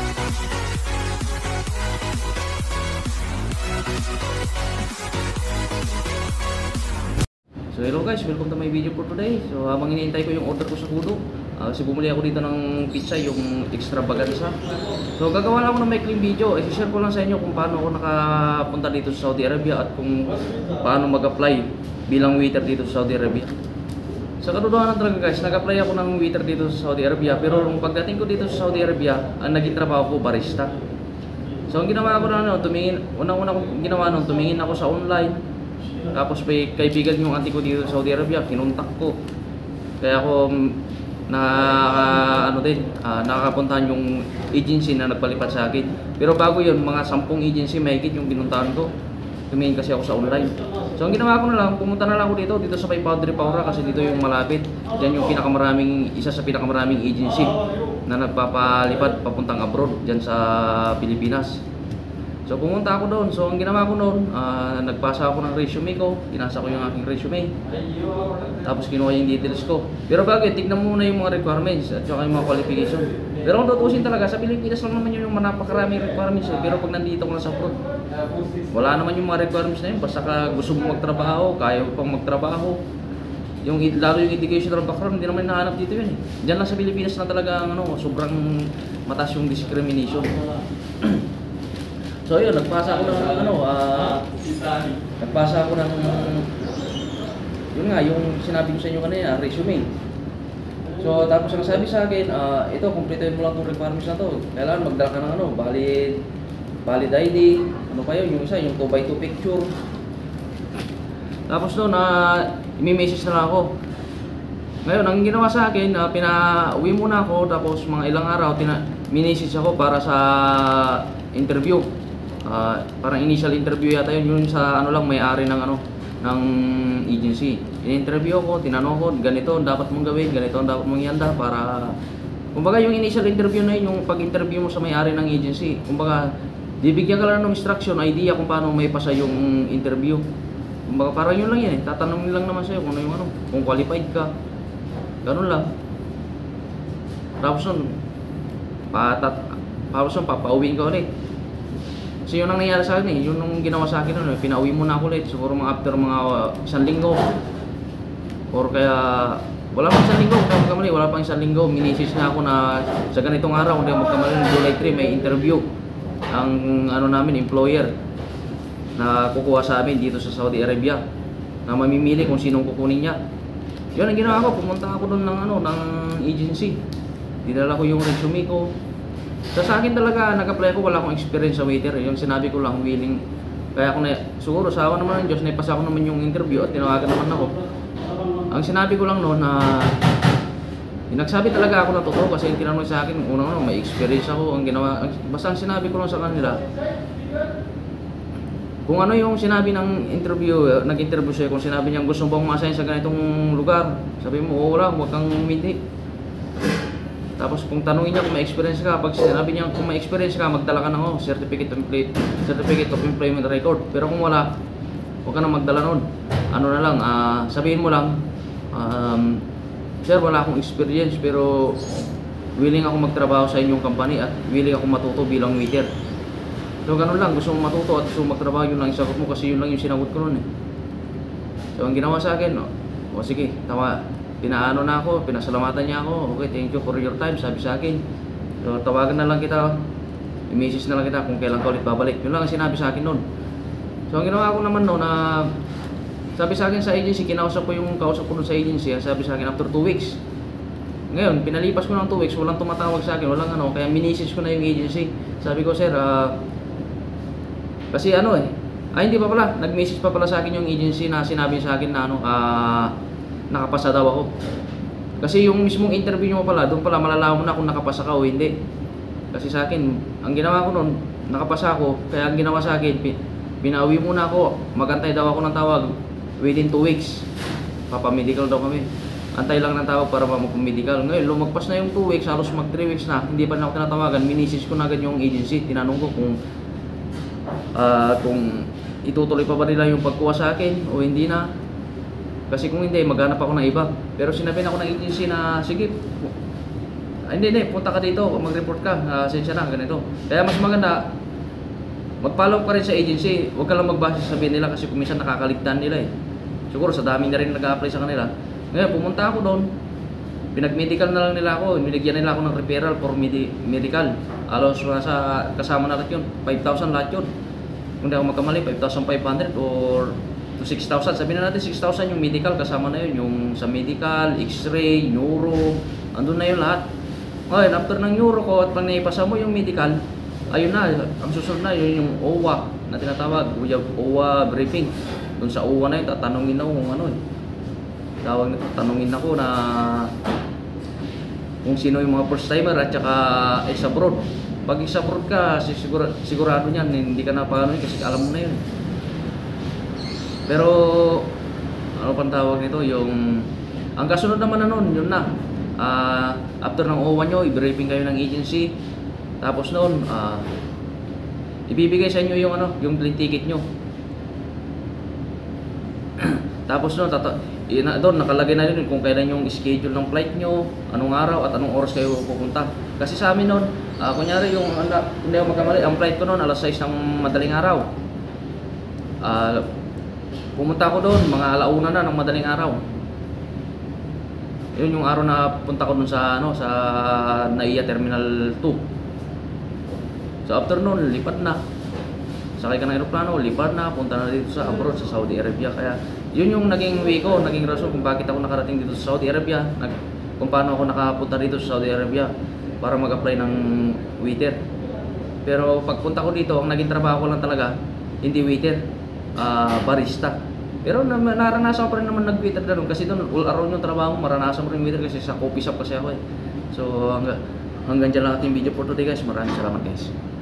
So hello guys, welcome to my video for today. So habang iniintay ko yung order ko sa Kudo, kasi bumili ako dito ng pizza, yung extravaganza. So gagawa lang ako ng maikling video. I-share ko lang sa inyo kung paano ako nakapunta dito sa Saudi Arabia at kung paano mag-apply bilang waiter dito sa Saudi Arabia. Sa katotohanan talaga guys, nag-apply ako ng waiter dito sa Saudi Arabia, pero nung pagdating ko dito sa Saudi Arabia, ang naging trabaho ko barista. So ang ginawa ko na unang-una kong ginawa nun, tumingin ako sa online. Tapos may kaibigan yung auntie ko dito sa Saudi Arabia, kinontak ko. Kaya ako nakakapuntahan yung agency na nagpalipat sa akin. Pero bago yun, mga 10 agency mahigit yung pinuntahan ko. Tumingin kasi ako sa online. So ang ginawa ko na lang, pumunta na lang ako dito sa may Padre Paura kasi dito yung malapit. Diyan yung isa sa pinakamaraming agency na nagpapalipat papuntang abroad diyan sa Pilipinas. So pumunta ako doon. So ang ginawa ko noon, nagpasa ako ng resume ko, pinasa ko yung aking resume. Tapos kinuha yung details ko. Pero bago, tignan muna yung mga requirements at saka yung mga qualification. Pero kung tutusin talaga, sa Pilipinas lang naman yun yung napakaraming requirements. Pero pag nandito ko na sa abroad, wala naman yung mga requirements na yun. Basta ka gusto mo magtrabaho, kaya mo pang magtrabaho. Lalo yung educational background, hindi naman nahanap dito yun. Diyan lang sa Pilipinas na talaga sobrang mataas yung discrimination. So yun, nagpasa ako ng yun nga, yung sinabi ko sa inyo kanina, resume. So tapos ang sabi sa akin, ito, kumpletuhin mo lang itong requirements na to. Kailangan magdala ka ng valid ID, ano pa yun, yung isa, yung 2x2 picture. Tapos doon, imi-message na lang ako. Ngayon, ang ginawa sa akin, pinauwi muna ako, tapos mga ilang araw, minessage ako para sa interview. Parang initial interview yata yun sa may-ari ng agency. In-interview ako, tinanong ko, ganito ang dapat mong gawin, ganito ang dapat mong ihanda para kumbaga yung initial interview na yun, yung pag-interview mo sa may-ari ng agency. Kumbaga, bibigyan ka lang ng instruction, idea kung paano may pasa yung interview. Kumbaga parang yun lang yan eh, tatanungin lang naman sa'yo kung kung qualified ka. Ganun lang. Tapos nun, papauwiin ka ulit. Kasi yun ang nangyari sa akin eh, yun ang ginawa sa akin nun, pinauwi muna ako ulit, siguro after mga 1 linggo. Or kaya, wala pang 1 linggo, wala pang 1 linggo, minisis na ako na sa ganitong araw, kung magkamali, July 3, may interview ang namin, employer na kukuha sa amin dito sa Saudi Arabia, na mamimili kung sinong kukunin niya. Yun ang ginawa ko, pumunta ako doon ng agency, dinala ko yung resume ko. Sa akin talaga, nag-apply ko, wala akong experience sa waiter. Yung sinabi ko lang, willing. Kaya ako siguro sa awa naman ng Diyos, naipasa ko naman yung interview at tinawagan naman ako. Ang sinabi ko lang noon nagsabi talaga ako na totoo kasi yung tinanong sa akin, unang may experience ako. Basta ang sinabi ko lang sa kanila, kung ano yung sinabi ng interview, nag-interview siya, kung sinabi niya gusto mo bang ma-assign sa ganitong lugar, sabi mo, oo lang, huwag kang umindi. Tapos kung tanungin niya kung may experience ka, pag sinabi niya kung may experience ka, magdala ka ng certificate of employment record. Pero kung wala, huwag ka na magdala nun. Sabihin mo lang, sir, wala akong experience pero willing ako magtrabaho sa inyong company at willing ako matuto bilang waiter. So ganun lang, gusto mong matuto at gusto mong magtrabaho, yun lang yung sagot mo kasi yun lang yung sinagot ko nun eh. So ang ginawa sa akin, sige, pinaano na ako, pinasalamatan niya ako. Okay, thank you for your time, sabi sa akin. So tawagan na lang kita, i-message na lang kita kung kailan ka ulit babalik. Yun lang ang sinabi sa akin noon. So ang ginawa ko naman noon, sabi sa akin sa agency, kausap ko doon sa agency, sabi sa akin after 2 weeks. Ngayon, pinalipas ko ng 2 weeks, walang tumatawag sa akin, kaya minessage ko na yung agency. Sabi ko, sir, kasi hindi pa pala, nag-message pa pala sa akin yung agency na sinabi sa akin na nakapasa daw ako. Kasi yung mismong interview nyo pala, doon pala malalaman na kung nakapasa ka o hindi. Kasi sa akin, ang ginawa ko noon, nakapasa ako, kaya ang ginawa sa akin, pinauwi muna ako, magantay daw ako ng tawag within 2 weeks. Papamedical daw kami. Antay lang ng tawag para mag-medical. Ngayon, lumagpas na yung 2 weeks, halos mag 3 weeks na, hindi pa na ako tinatawagan. Minisage ko na agad yung agency, tinanong ko kung itutuloy pa ba nila yung pagkuha sa akin o hindi na. Kasi kung hindi, maghanap ako ng iba. Pero sinabi na ako ng agency na, sige, Hindi, punta ka dito, mag-report ka, asensya na, ganito. Kaya mas maganda, mag-follow ka rin sa agency, huwag ka lang magbase sa sabihin nila kasi kung minsan nakakaligtan nila eh. Siguro sa dami na rin nag-a-apply sa kanila. Ngayon, pumunta ako doon, pinag-medical na lang nila ako, binigyan nila ako ng referral for medical. Alos sa kasama na lahat yun, 5,000 lahat yun. Kung di ako magkamali, 5,500 or to 6,000. Sabihin na natin 6,000 yung medical, kasama na yun. Yung sa medical, x-ray, neuro, andun na yun lahat. Ngayon, after ng neuro ko at pag naipasa mo yung medical, ayun na, ang susunod na yun yung OWA na tinatawag, OWA briefing. Doon sa OWA na yun, tatanungin ako kung ano eh. Tawag nito, tanungin ako na kung sino yung mga first timer at saka ex-abroad. Pag ex-abroad ka, sigurado niyan, hindi ka na paano yun kasi alam mo na yun. Pero, ano pang tawag nito, yung, ang kasunod naman na nun, yun na. After ng OWA nyo, i-briefing kayo ng agency. Tapos noon, ibibigay sa inyo yung ano, yung plane ticket nyo. Tapos noon, doon nakalagay na rin kung kailan yung schedule ng flight nyo, anong araw at anong oras kayo pupunta. Kasi sa amin noon, kunyari yung hindi ako magkamali, ang flight ko noon alas 6 ng madaling araw. Pumunta ako doon mga alauna na ng madaling araw. Yun yung araw na punta ko doon sa ano, sa NAIA Terminal 2. So after noon, lipat na. Sakay ka ng aeroplano, lipat na, punta na dito sa abroad, sa Saudi Arabia. Kaya yun yung naging way ko, naging rason kung bakit ako nakarating dito sa Saudi Arabia, kung paano ako nakapunta dito sa Saudi Arabia para mag-apply ng waiter. Pero pagpunta ko dito, ang naging trabaho ko lang talaga, hindi waiter, barista. Pero naranasan ko pa rin naman nag-waiter na doon kasi doon all around yung trabaho mo, maranasan mo rin waiter kasi sa coffee shop kasi ako eh. So hanggang dyan lang ating video for today guys, maraming salamat guys.